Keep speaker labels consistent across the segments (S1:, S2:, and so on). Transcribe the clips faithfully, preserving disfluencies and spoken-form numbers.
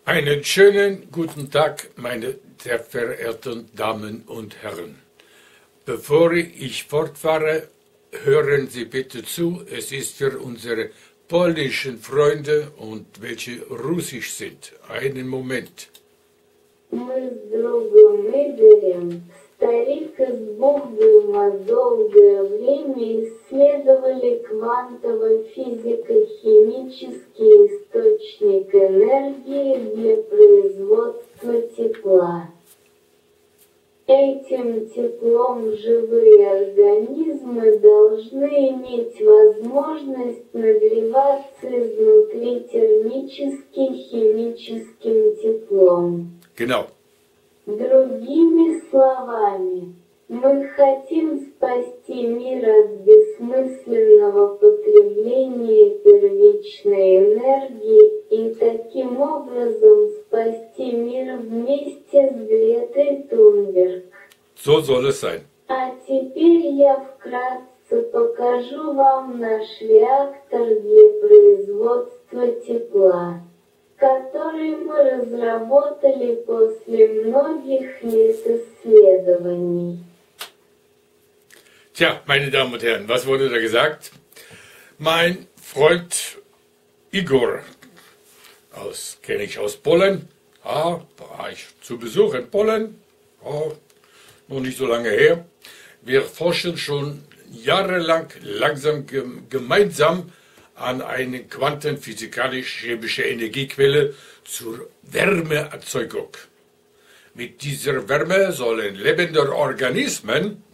S1: Einen schönen guten Tag, meine sehr verehrten Damen und Herren. Bevor ich fortfahre, hören Sie bitte zu, es ist für unsere polnischen Freunde und welche russisch sind. Einen Moment.
S2: Мы с другом Игорем, старик из Богдума, долгое время исследовали квантово-физико-химический источник энергии для производства тепла. Этим теплом живые организмы должны иметь возможность нагреваться изнутри термически химическим теплом.
S1: Genau.
S2: Другими словами, мы хотим спасти мир от бессмысленного потребления первичной энергии и таким образом спасти мир вместе с Гретой Тунберг.
S1: So soll es sein.
S2: А теперь я вкратце покажу вам наш реактор для производства тепла, который мы разработали после многих лет исследований.
S1: Tja, meine Damen und Herren, was wurde da gesagt? Mein Freund Igor, aus, kenne ich aus Polen, ja, war ich zu Besuch in Polen, ja, noch nicht so lange her. Wir forschen schon jahrelang langsam gemeinsam an eine quantenphysikalisch-chemische Energiequelle zur Wärmeerzeugung. Mit dieser Wärme sollen lebende Organismen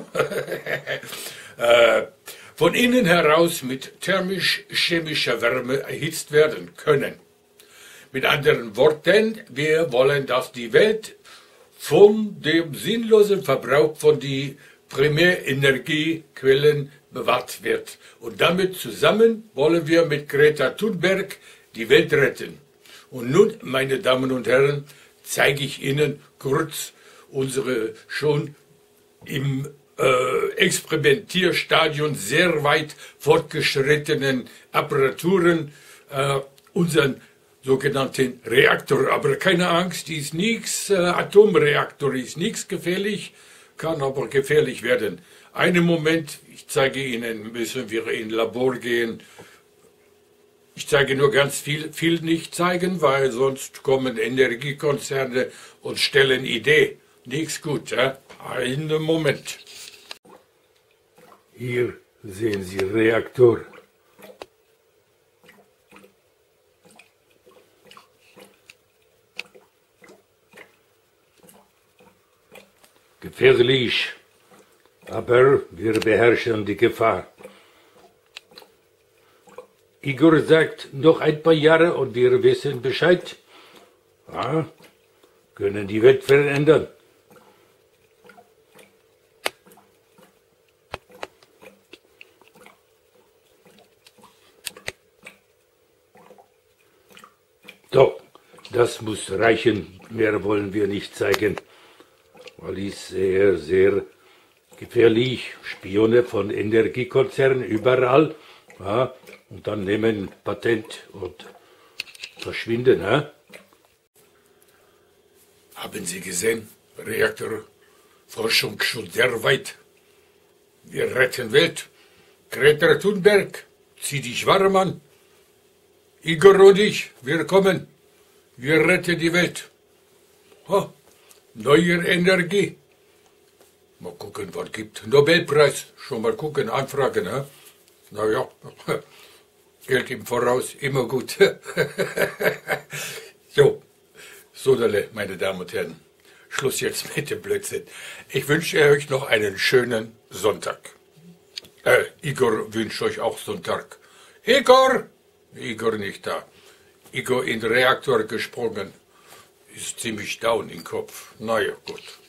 S1: äh, von innen heraus mit thermisch-chemischer Wärme erhitzt werden können. Mit anderen Worten, wir wollen, dass die Welt von dem sinnlosen Verbrauch von den Primärenergiequellen bewahrt wird. Und damit zusammen wollen wir mit Greta Thunberg die Welt retten. Und nun, meine Damen und Herren, zeige ich Ihnen kurz unsere schon im äh, Experimentierstadion sehr weit fortgeschrittenen Apparaturen, äh, unseren sogenannten Reaktor. Aber keine Angst, die ist nichts, äh, Atomreaktor ist nichts gefährlich, kann aber gefährlich werden. Einen Moment, ich zeige Ihnen, müssen wir in Labor gehen. Ich zeige nur ganz viel, viel nicht zeigen, weil sonst kommen Energiekonzerne und stellen Idee. Nichts gut, ja? Einen Moment. Hier sehen Sie Reaktor. Gefährlich. Aber wir beherrschen die Gefahr. Igor sagt, noch ein paar Jahre und wir wissen Bescheid. Ja, können die Welt verändern. So, das muss reichen. Mehr wollen wir nicht zeigen. Weil ist sehr, sehr gefährlich. Spione von Energiekonzernen überall. Ja, und dann nehmen Patent und verschwinden. Ja? Haben Sie gesehen? Reaktorforschung schon sehr weit. Wir retten Welt. Greta Thunberg, zieh dich warm an. Igor und ich, wir kommen. Wir retten die Welt. Oh, neue Energie. Mal gucken, was gibt. Nobelpreis. Schon mal gucken, anfragen. Ne? Naja, Geld im Voraus, immer gut. So, Sodale, meine Damen und Herren. Schluss jetzt mit dem Blödsinn. Ich wünsche euch noch einen schönen Sonntag. Äh, Igor wünscht euch auch Sonntag. Igor! Igor nicht da. Igor in den Reaktor gesprungen. Ist ziemlich down im Kopf. Naja, gut.